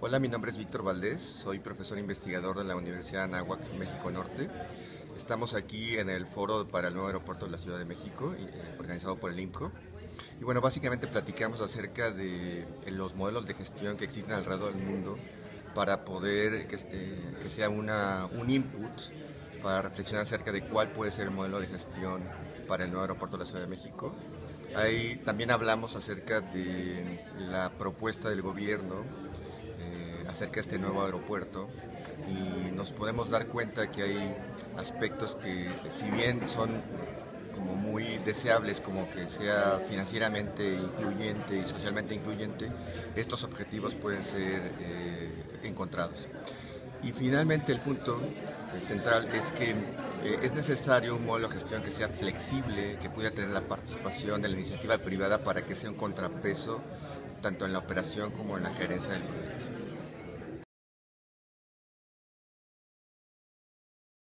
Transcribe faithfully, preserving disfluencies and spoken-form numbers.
Hola, mi nombre es Víctor Valdés, soy profesor investigador de la Universidad Anáhuac, México Norte. Estamos aquí en el foro para el nuevo aeropuerto de la Ciudad de México, eh, organizado por el IMCO. Y bueno, básicamente platicamos acerca de los modelos de gestión que existen alrededor del mundo para poder que, eh, que sea una, un input para reflexionar acerca de cuál puede ser el modelo de gestión para el nuevo aeropuerto de la Ciudad de México. Ahí también hablamos acerca de la propuesta del gobierno eh, acerca de este nuevo aeropuerto y nos podemos dar cuenta que hay aspectos que, si bien son como muy deseables, como que sea financieramente incluyente y socialmente incluyente, estos objetivos pueden ser eh, encontrados. Y finalmente el punto eh, central es que eh, es necesario un modelo de gestión que sea flexible, que pueda tener la participación de la iniciativa privada para que sea un contrapeso tanto en la operación como en la gerencia del proyecto.